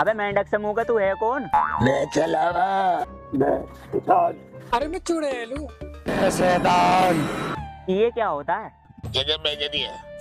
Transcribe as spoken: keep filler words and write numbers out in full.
अबे मेंढक से मुंह का तू है कौन? मैं चलावा, मैं शैतान। अरे मैं चुड़ैल हूँ। मैं शैतान। ये क्या होता है? जगह मैं दिया